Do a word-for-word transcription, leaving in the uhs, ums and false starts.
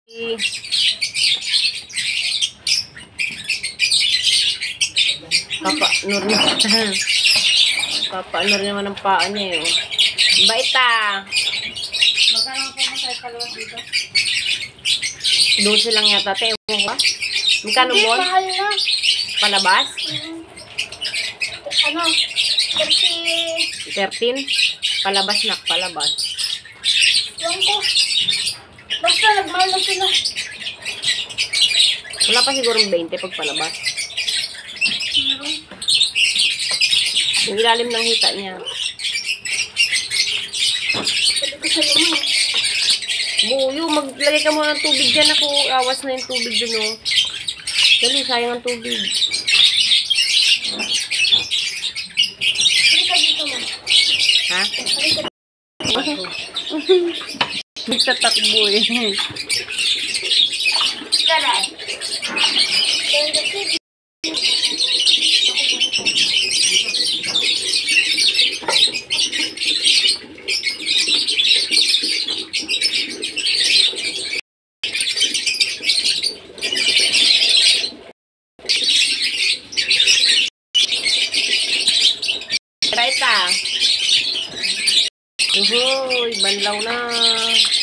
Papa-nur naman. Papa-nur naman ang paa niya eh. Baita. Magkano po masaya palawas dito? Doon lang yata. Te, ewan ko ba? Magkano Hindi, bon? mahal na. Palabas? Mm. Ano? thirty... thirteen? Palabas na, palabas. Ewan ko. Basta nagmahal na sila. Wala pa sigurong twenty pag palabas. Meron. Yung ilalim ng hita niya. Pwede ko sa naman. Buyo, maglagay ka muna ng tubig dyan ako. Awas na yung tubig dun oh. Dali, sayang ang tubig. Halika dito mo. Ha? Halika. Basta takbo eh. Garay. Then the kid. Right ah. Uhoy, banlaw na.